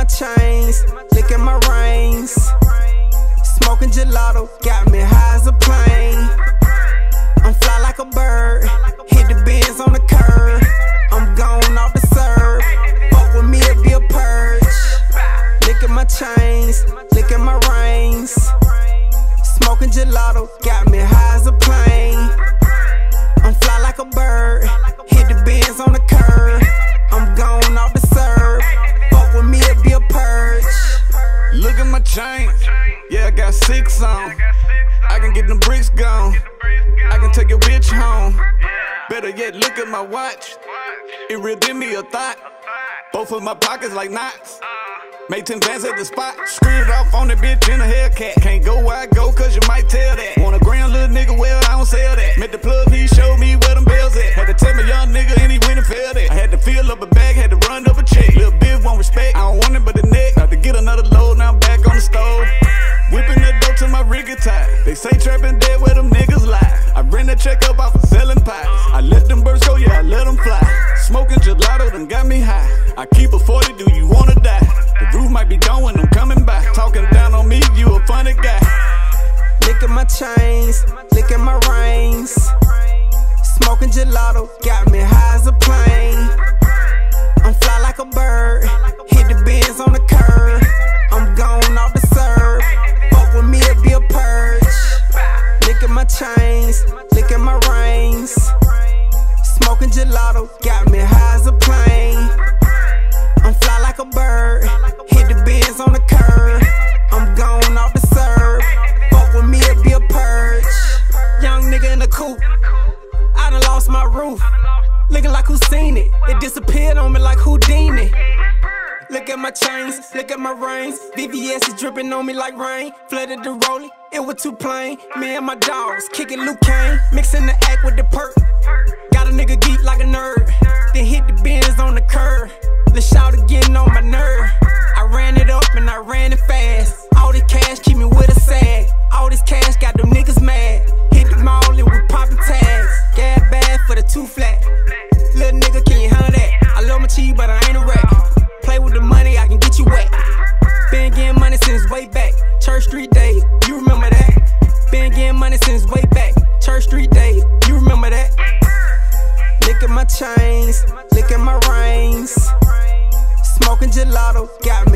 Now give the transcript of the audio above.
chains, licking my reins. Smoking gelato, got me high as a plane. I'm fly like a bird, hit the Benz on the curb. I'm gone off the serve, fuck with me it be a purge. Licking my chains, licking my reins. Smoking gelato, got me high as a plane. I'm fly like a bird, hit the Benz on the curb. I'm gone off the serve, fuck with me it be a purge. Look at my chain, yeah I got 6 on. I can get them bricks gone, I can take your bitch home. Better yet, look at my watch, it really did me a thought. Both of my pockets like knots, made 10 bands at the spot. Screwed off on that bitch in a Hellcat. Can't go where I go cause you might tell that. Want a grand little nigga, well I don't sell that. Met the plug, he showed me where them bells at. Had to tell me young nigga and he went and fell that. I had to fill up a bag, had to run up a check. Little bitch want respect, I don't want it but the neck. About to get another load, now I'm back on the stove. Whipping the dope to my rigger tie. They say trapping dead where them niggas lie. I ran that check up off of selling pies. I let them birds go, yeah I let them fly. Smoking gelato, them got me high. I keep a 40, do you wanna die? The roof might be gone when I'm coming by. Talking down on me, you a funny guy. Licking my chains, licking my reins. Smoking gelato, got me high as a plane. I'm fly like a bird, hit the Benz on the curb. I'm gone off the serve, fuck with me it be a purge. Licking my chains, licking my reins. Smoking gelato, got me high as a plane. I'm fly like a bird, hit the Benz on the curb. I'm gone off the serve, fuck with me it be a purge. Young nigga in the coupe, I done lost my roof. Looking like who seen it, it disappeared on me like Houdini. Look at my chains, look at my reins. VVS is dripping on me like rain. Flooded the rollie, it was too plain. Me and my dogs, kicking Luke Kane. Mixing the act with the perk. Got a nigga geek like a nerd. Then hit the Benz on the curb. Let's shout again on my nerve. I ran it up and I ran it fast. All this cash keep me with a sag. All this cash got them niggas mad. Hit the mall and we poppin' tags. Gas bad for the 2 flat. Little nigga, can you handle that? I love my cheese, but I ain't a rat. Play with the money, I can get you wet. Been getting money since way back. Church Street days, you remember that? Been getting money since way back. Church Street days, you remember that? Licking my chains, licking my reins. Smoking gelato, got me